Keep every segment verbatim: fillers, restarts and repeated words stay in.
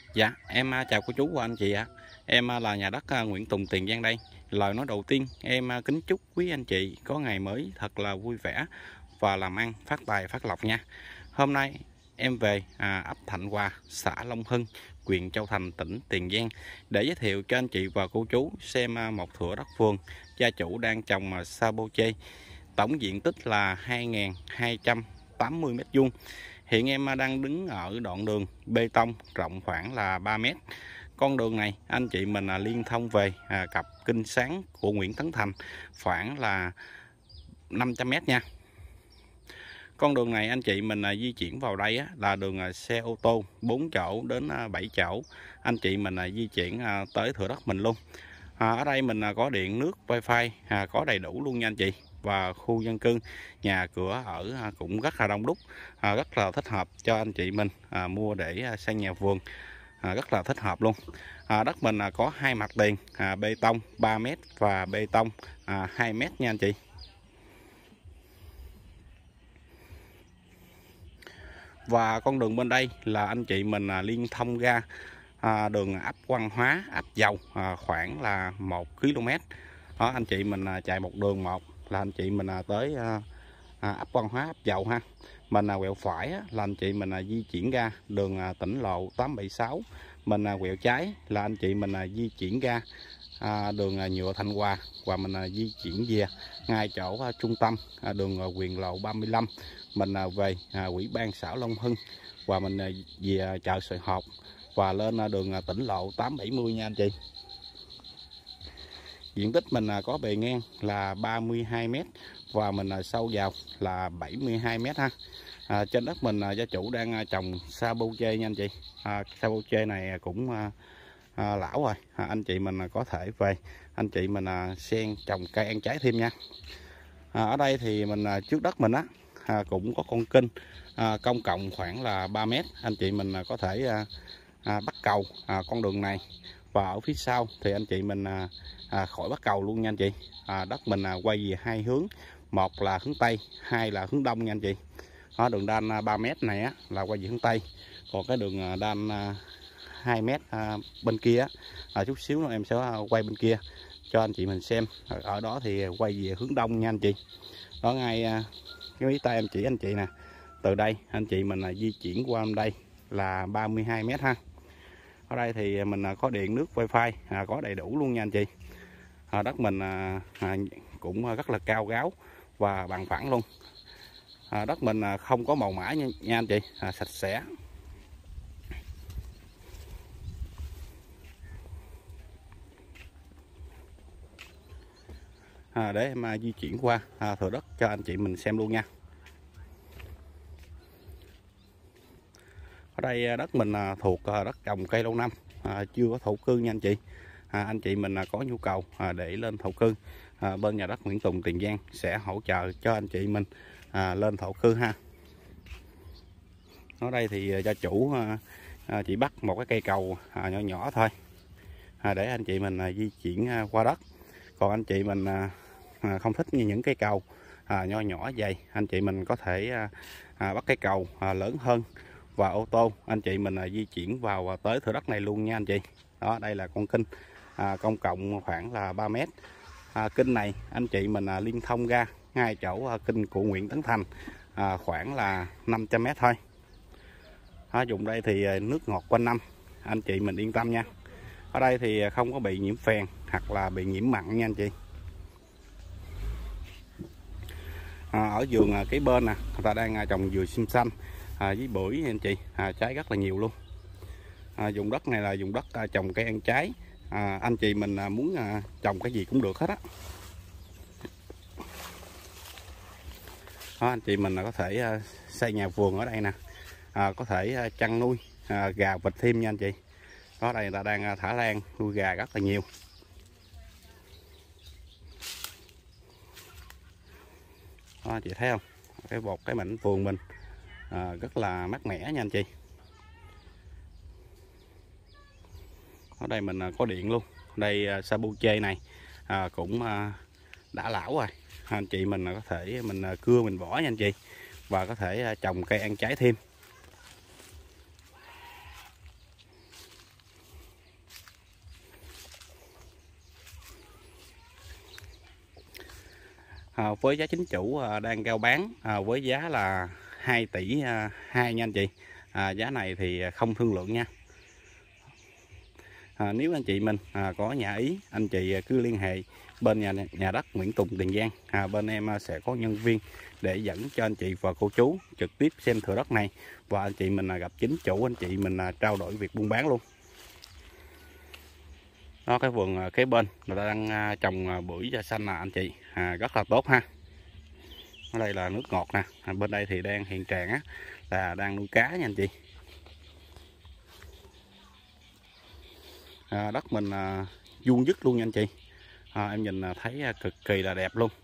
Dạ, em à, chào cô chú và anh chị ạ. Em à, là nhà đất à, Nguyễn Tùng, Tiền Giang đây. Lời nói đầu tiên, em à, kính chúc quý anh chị có ngày mới thật là vui vẻ và làm ăn phát tài phát lộc nha. Hôm nay em về à, ấp Thạnh Hòa, xã Long Hưng, huyện Châu Thành, tỉnh Tiền Giang để giới thiệu cho anh chị và cô chú xem à, một thửa đất vườn gia chủ đang trồng à, Saboche. Tổng diện tích là hai nghìn hai trăm tám mươi mét vuông. Hiện em đang đứng ở đoạn đường bê tông rộng khoảng là ba mét. Con đường này anh chị mình là liên thông về à, cặp Kinh Sáng của Nguyễn Tấn Thành khoảng là năm trăm mét nha. Con đường này anh chị mình à, di chuyển vào đây á, là đường à, xe ô tô bốn chỗ đến à, bảy chỗ. Anh chị mình à, di chuyển à, tới thửa đất mình luôn. À, ở đây mình à, có điện nước wifi à, có đầy đủ luôn nha anh chị. Và khu dân cư, nhà cửa ở à, cũng rất là đông đúc, à, rất là thích hợp cho anh chị mình à, mua để à, xây nhà vườn, à, rất là thích hợp luôn. À, đất mình à, có hai mặt tiền à, bê tông ba mét và bê tông à, hai mét nha anh chị. Và con đường bên đây là anh chị mình à, liên thông ra à, đường ấp Văn Hóa, ấp Dầu à, khoảng là một ki lô mét. Đó, anh chị mình à, chạy một đường một là anh chị mình à, tới à, à, ấp Văn Hóa, ấp Dầu ha. Mình à, quẹo phải á, là anh chị mình à, di chuyển ra đường à, tỉnh lộ tám bảy sáu. Mình à, quẹo trái là anh chị mình à, di chuyển ra à, đường à, nhựa Thạnh Hòa, và mình à, di chuyển về ngay chỗ à, trung tâm à, đường à, Quyền Lộ ba mươi lăm. Mình à, về à, ủy ban xã Long Hưng, và mình à, về chợ Sài Hộp và lên à, đường à, tỉnh lộ tám bảy mươi nha anh chị. Diện tích mình à, có bề ngang là ba mươi hai mét và mình à, sâu vào là bảy mươi hai mét ha. À, trên đất mình à, gia chủ đang à, trồng Saboche nha anh chị. À, Saboche này cũng à, à, lão rồi, à, anh chị mình à, có thể về anh chị mình à, xen trồng cây ăn trái thêm nha. À, ở đây thì mình à, trước đất mình á à, cũng có con kênh à, công cộng khoảng là ba mét. Anh chị mình à, có thể à, à, bắt cầu à, con đường này, và ở phía sau thì anh chị mình à, à, khỏi bắt cầu luôn nha anh chị. À, đất mình à, quay về hai hướng, một là hướng Tây, hai là hướng Đông nha anh chị. Đó, đường đan à, ba mét này á, là quay về hướng Tây, còn cái đường à, đan à, hai mét à, bên kia á, à, chút xíu nữa em sẽ quay bên kia cho anh chị mình xem. Ở, ở đó thì quay về hướng Đông nha anh chị. Đó, ngay à, cái mí tay em chỉ anh chị nè, từ đây anh chị mình à, di chuyển qua đây là ba mươi hai mét ha. Ở đây thì mình à, có điện nước wifi à, có đầy đủ luôn nha anh chị. À, đất mình à, à, cũng rất là cao ráo và bằng phẳng luôn. À, đất mình à, không có màu mã nha, nha anh chị, à, sạch sẽ. À, để em à, di chuyển qua à, thửa đất cho anh chị mình xem luôn nha. Ở đây à, đất mình à, thuộc à, đất trồng cây lâu năm, à, chưa có thổ cư nha anh chị. À, anh chị mình à, có nhu cầu à, để lên thổ cư, à, bên nhà đất Nguyễn Tùng, Tiền Giang sẽ hỗ trợ cho anh chị mình à, lên thổ cư ha. Ở đây thì gia chủ à, à, chỉ bắt một cái cây cầu à, nhỏ nhỏ thôi à, để anh chị mình à, di chuyển à, qua đất. Còn anh chị mình à, à, không thích như những cây cầu à, nho nhỏ vậy, anh chị mình có thể à, à, bắt cái cầu à, lớn hơn và ô tô anh chị mình à, di chuyển vào à, tới thửa đất này luôn nha anh chị. Đó, đây là con kênh à, công cộng khoảng là ba mét. À, kênh này anh chị mình à, liên thông ra ngay chỗ à, kênh của Nguyễn Tấn Thành à, khoảng là năm trăm mét thôi. À, dùng đây thì à, nước ngọt quanh năm, anh chị mình yên tâm nha. Ở đây thì không có bị nhiễm phèn hoặc là bị nhiễm mặn nha anh chị. À, ở vườn à, cái bên nè, người ta đang à, trồng dừa sim xanh à, với bưởi anh chị, à, trái rất là nhiều luôn. À, dùng đất này là dùng đất à, trồng cây ăn trái, à, anh chị mình à, muốn à, trồng cái gì cũng được hết á. Đó, anh chị mình là có thể à, xây nhà vườn ở đây nè, à, có thể à, chăn nuôi à, gà vịt thêm nha anh chị. Đó, đây người ta đang à, thả lan nuôi gà rất là nhiều. Đó, chị thấy không, cái một cái mảnh vườn mình à, rất là mát mẻ nha anh chị. Ở đây mình à, có điện luôn. Đây à, Saboche này à, cũng à, đã lão rồi, anh chị mình có thể mình à, cưa mình vỏ nha anh chị, và có thể à, trồng cây ăn trái thêm. à, với giá chính chủ à, đang rao bán à, với giá là hai tỷ hai nha anh chị. À, giá này thì không thương lượng nha. À, nếu anh chị mình à, có nhà ý, anh chị cứ liên hệ bên nhà nhà đất Nguyễn Tùng Tiền Giang, à, bên em sẽ có nhân viên để dẫn cho anh chị và cô chú trực tiếp xem thửa đất này, và anh chị mình là gặp chính chủ, anh chị mình là trao đổi việc buôn bán luôn. Đó, cái vườn kế bên người ta đang trồng bưởi da xanh là anh chị, à, rất là tốt ha. Ở đây là nước ngọt nè, à, bên đây thì đang hiện trạng á, là đang nuôi cá nha anh chị. À, đất mình à, vuông vức luôn nha anh chị. À, em nhìn thấy cực kỳ là đẹp luôn.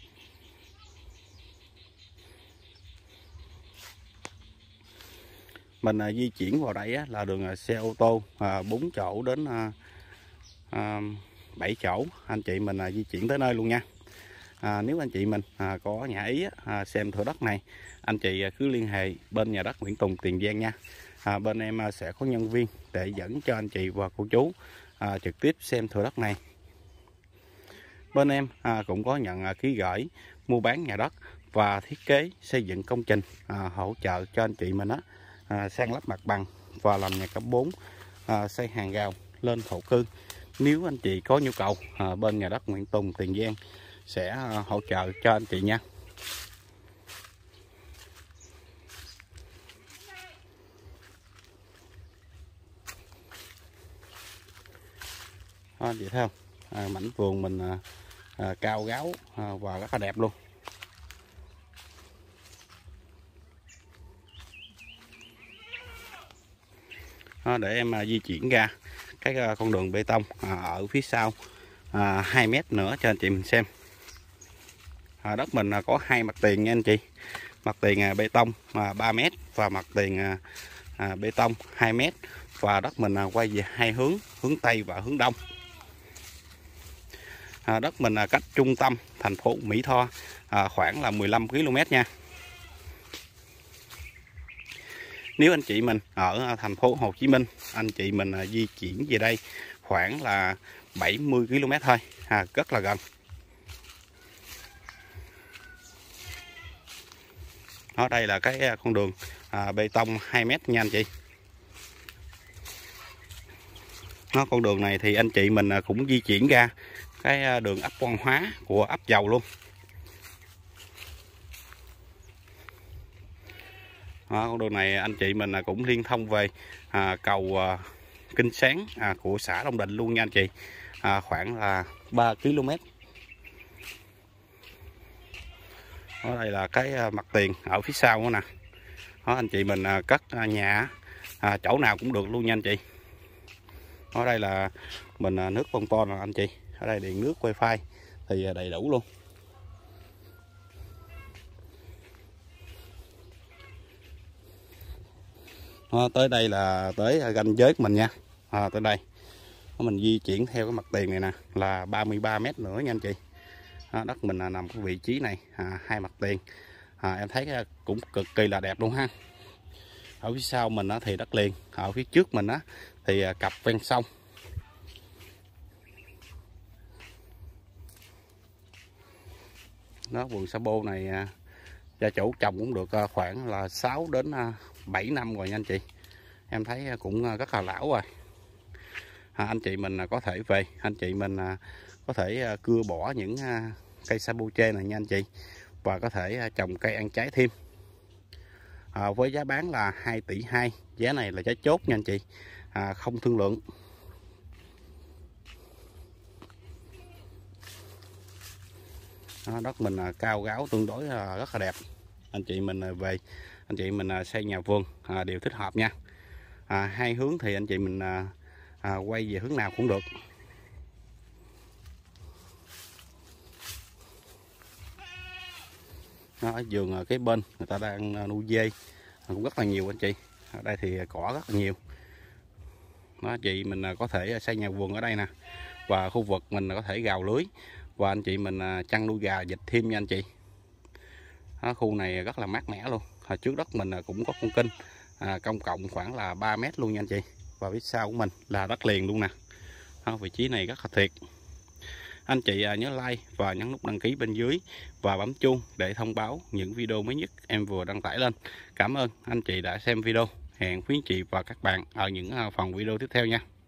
Mình à, di chuyển vào đây á, là đường xe ô tô à, bốn chỗ đến à, à, bảy chỗ, anh chị mình à, di chuyển tới nơi luôn nha. À, nếu anh chị mình à, có nhà ý á, à, xem thửa đất này, anh chị à, cứ liên hệ bên nhà đất Nguyễn Tùng Tiền Giang nha. À, bên em à, sẽ có nhân viên để dẫn cho anh chị và cô chú à, trực tiếp xem thửa đất này. Bên em à, cũng có nhận à, ký gửi mua bán nhà đất và thiết kế xây dựng công trình, à, hỗ trợ cho anh chị mình á, à, san lấp mặt bằng và làm nhà cấp bốn, à, xây hàng rào lên thổ cư. Nếu anh chị có nhu cầu, à, bên nhà đất Nguyễn Tùng Tiền Giang sẽ à, hỗ trợ cho anh chị nha. À, vậy thấy không? À, mảnh vườn mình à, à, cao ráo à, và rất là đẹp luôn. À, để em à, di chuyển ra cái à, con đường bê tông à, ở phía sau à, hai mét nữa cho anh chị mình xem. À, đất mình à, có hai mặt tiền nha anh chị. Mặt tiền à, bê tông à, ba mét và mặt tiền à, à, bê tông hai mét, và đất mình à, quay về hai hướng, hướng Tây và hướng Đông. À, đất mình à, cách trung tâm thành phố Mỹ Tho à, khoảng là mười lăm ki lô mét nha. Nếu anh chị mình ở thành phố Hồ Chí Minh, anh chị mình à, di chuyển về đây khoảng là bảy mươi ki lô mét thôi, à, rất là gần. Ở đây là cái con đường à, bê tông hai mét nha anh chị. Nó con đường này thì anh chị mình cũng di chuyển ra cái đường ấp Văn Hóa của ấp Dầu luôn. Đó, con đường này anh chị mình cũng liên thông về à, cầu à, Kinh Sáng à, của xã Long Định luôn nha anh chị, à, khoảng là ba ki lô mét. Ở đây là cái mặt tiền ở phía sau nữa nè. Đó, anh chị mình cất nhà à, chỗ nào cũng được luôn nha anh chị. Ở đây là mình nước bông to nè anh chị. Ở đây điện nước wifi thì đầy đủ luôn. Đó, tới đây là tới ranh giới của mình nha. À, tới đây mình di chuyển theo cái mặt tiền này nè là ba mươi ba mét nữa nha anh chị. Đó, đất mình là nằm cái vị trí này à, hai mặt tiền, à, em thấy cũng cực kỳ là đẹp luôn ha. Ở phía sau mình á, thì đất liền, ở phía trước mình á, thì cặp ven sông. Đó, vườn sa bô này gia chủ trồng cũng được khoảng là sáu đến bảy năm rồi nha anh chị. Em thấy cũng rất là lão rồi. À, anh chị mình có thể về, anh chị mình có thể cưa bỏ những cây sa bô chê này nha anh chị, và có thể trồng cây ăn trái thêm. À, với giá bán là hai tỷ hai, giá này là giá chốt nha anh chị, à, không thương lượng. Đó, đất mình à, cao ráo tương đối à, rất là đẹp. Anh chị mình à, về anh chị mình à, xây nhà vườn à, đều thích hợp nha. À, hai hướng thì anh chị mình à, à, quay về hướng nào cũng được. Đó, ở vườn à, cái bên người ta đang nuôi dê cũng rất là nhiều anh chị. Ở đây thì cỏ rất là nhiều. Đó, chị mình có thể xây nhà vườn ở đây nè, và khu vực mình có thể gào lưới, và anh chị mình chăn nuôi gà vịt thêm nha anh chị. Đó, khu này rất là mát mẻ luôn. Hồi trước đất mình cũng có con kênh à, công cộng khoảng là ba mét luôn nha anh chị, và phía sau của mình là đất liền luôn nè. Đó, vị trí này rất là tuyệt. Anh chị nhớ like và nhấn nút đăng ký bên dưới và bấm chuông để thông báo những video mới nhất em vừa đăng tải lên. Cảm ơn anh chị đã xem video. Hẹn quý anh chị và các bạn ở những phần video tiếp theo nha.